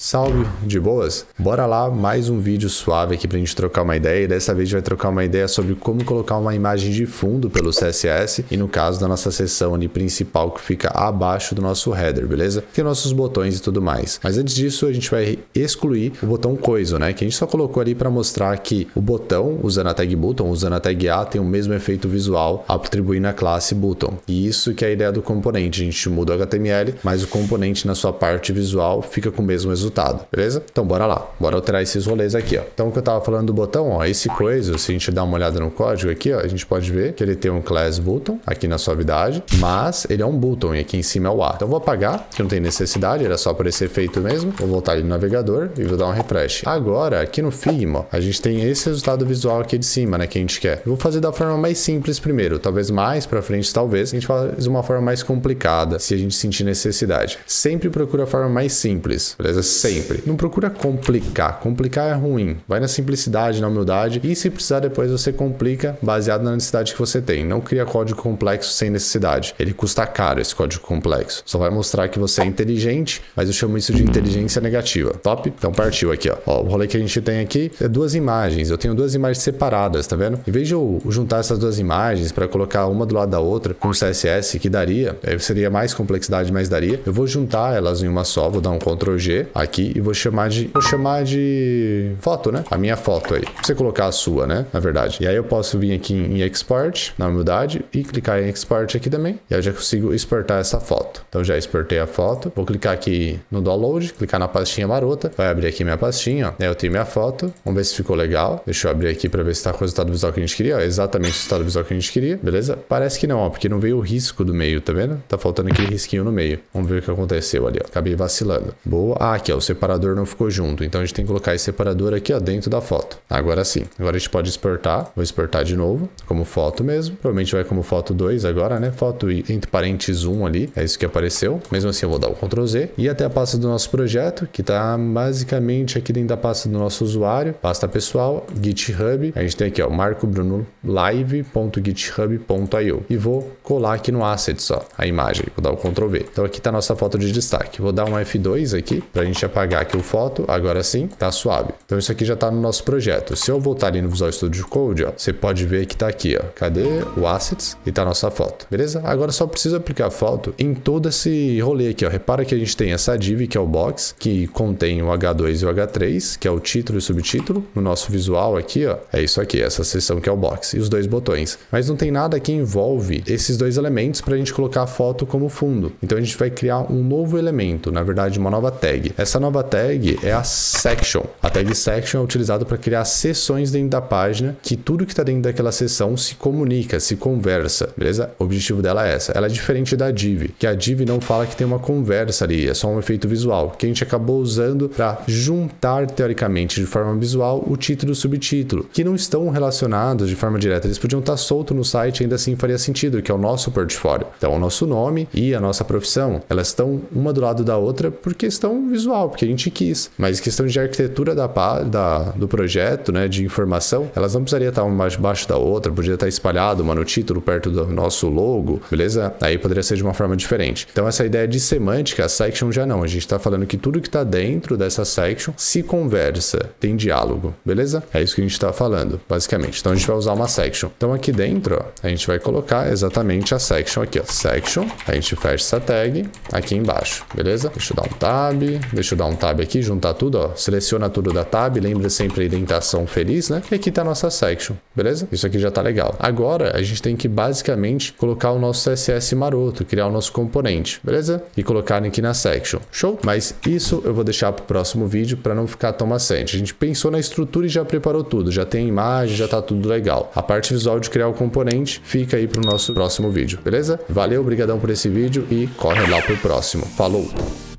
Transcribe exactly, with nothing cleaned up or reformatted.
Salve, de boas? Bora lá, mais um vídeo suave aqui pra gente trocar uma ideia. E dessa vez a gente vai trocar uma ideia sobre como colocar uma imagem de fundo pelo C S S e no caso da nossa seção ali principal que fica abaixo do nosso header, beleza? Tem nossos botões e tudo mais. Mas antes disso a gente vai excluir o botão coiso, né? Que a gente só colocou ali para mostrar que o botão, usando a tag button, usando a tag A, tem o mesmo efeito visual atribuindo a classe button. E isso que é a ideia do componente. A gente muda o H T M L, mas o componente na sua parte visual fica com o mesmo resultado. Beleza? Então bora lá, bora alterar esses rolês aqui, ó. Então o que eu tava falando do botão, ó, esse coisa, se a gente dar uma olhada no código aqui, ó, a gente pode ver que ele tem um class button aqui na suavidade, mas ele é um button e aqui em cima é o A. Então eu vou apagar, que não tem necessidade, era só por esse efeito mesmo. Vou voltar ali no navegador e vou dar um refresh. Agora, aqui no Figma, ó, a gente tem esse resultado visual aqui de cima, né, que a gente quer. Eu vou fazer da forma mais simples primeiro, talvez mais pra frente, talvez, a gente faz uma forma mais complicada, se a gente sentir necessidade. Sempre procura a forma mais simples, beleza? Sempre. Não procura complicar. Complicar é ruim. Vai na simplicidade, na humildade. E se precisar, depois você complica baseado na necessidade que você tem. Não cria código complexo sem necessidade. Ele custa caro, esse código complexo. Só vai mostrar que você é inteligente, mas eu chamo isso de inteligência negativa. Top? Então partiu aqui, ó. Ó, o rolê que a gente tem aqui é duas imagens. Eu tenho duas imagens separadas, tá vendo? Em vez de eu juntar essas duas imagens para colocar uma do lado da outra com C S S, que daria, seria mais complexidade, mas daria. Eu vou juntar elas em uma só. Vou dar um control G aqui e vou chamar de vou chamar de foto, né? A minha foto aí. Você colocar a sua, né? Na verdade. E aí eu posso vir aqui em export, na humildade, e clicar em export aqui também. E aí eu já consigo exportar essa foto. Então já exportei a foto. Vou clicar aqui no download, clicar na pastinha marota. Vai abrir aqui minha pastinha, ó. Aí eu tenho minha foto. Vamos ver se ficou legal. Deixa eu abrir aqui para ver se tá com o resultado visual que a gente queria. Ó, exatamente o resultado visual que a gente queria. Beleza? Parece que não, ó, porque não veio o risco do meio, tá vendo? Tá faltando aquele risquinho no meio. Vamos ver o que aconteceu ali, ó. Acabei vacilando. Boa. Ah, aqui, ó. O separador não ficou junto. Então a gente tem que colocar esse separador aqui, ó, dentro da foto. Agora sim. Agora a gente pode exportar. Vou exportar de novo, como foto mesmo. Provavelmente vai como foto dois agora, né? Foto entre parênteses um ali. É isso que apareceu. Mesmo assim eu vou dar o control Z. E até a pasta do nosso projeto, que tá basicamente aqui dentro da pasta do nosso usuário. Pasta pessoal, GitHub. A gente tem aqui, ó, marco bruno live ponto github ponto i o. E vou colar aqui no Assets, ó, a imagem. Vou dar o control V. Então aqui tá a nossa foto de destaque. Vou dar um F dois aqui, pra gente apagar aqui o foto. Agora sim, tá suave. Então isso aqui já tá no nosso projeto. Se eu voltar ali no Visual Studio Code, ó, você pode ver que tá aqui, ó. Cadê o Assets? E tá a nossa foto. Beleza? Agora só preciso aplicar a foto em todo esse rolê aqui, ó. Repara que a gente tem essa div, que é o box, que contém o H dois e o H três, que é o título e o subtítulo. No nosso visual aqui, ó, é isso aqui, essa seção que é o box. E os dois botões. Mas não tem nada que envolve esses dois elementos pra gente colocar a foto como fundo. Então a gente vai criar um novo elemento, na verdade uma nova tag. Essa nova tag é a section. A tag section é utilizada para criar seções dentro da página, que tudo que está dentro daquela seção se comunica, se conversa, beleza? O objetivo dela é essa. Ela é diferente da div, que a div não fala que tem uma conversa ali, é só um efeito visual, que a gente acabou usando para juntar, teoricamente, de forma visual, o título e o subtítulo, que não estão relacionados de forma direta. Eles podiam estar soltos no site, ainda assim faria sentido, que é o nosso portfólio. Então, o nosso nome e a nossa profissão, elas estão uma do lado da outra por questão visual, porque a gente quis. Mas questão de arquitetura da, da, do projeto, né, de informação, elas não precisariam estar uma embaixo da outra, poderia estar espalhado uma no título perto do nosso logo, beleza? Aí poderia ser de uma forma diferente. Então essa ideia de semântica, a section já não. A gente está falando que tudo que está dentro dessa section se conversa, tem diálogo, beleza? É isso que a gente está falando, basicamente. Então a gente vai usar uma section. Então aqui dentro, ó, a gente vai colocar exatamente a section aqui, ó. Section, a gente fecha essa tag aqui embaixo, beleza? Deixa eu dar um tab, deixa eu dar um tab aqui, juntar tudo, ó, seleciona tudo da tab, lembra sempre a indentação feliz, né? E aqui tá a nossa section, beleza? Isso aqui já tá legal. Agora, a gente tem que basicamente colocar o nosso C S S maroto, criar o nosso componente, beleza? E colocar aqui na section. Show? Mas isso eu vou deixar pro próximo vídeo para não ficar tão maçante. A gente pensou na estrutura e já preparou tudo, já tem imagem, já tá tudo legal. A parte visual de criar o componente fica aí pro nosso próximo vídeo, beleza? Valeu, obrigadão por esse vídeo e corre lá pro próximo. Falou!